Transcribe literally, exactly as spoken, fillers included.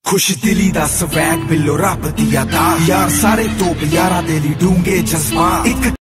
खुश दिली दा स्वैग बिल्लो रब दिया दा यार सारे तो यारा दे ली डूंगे जज्बा एक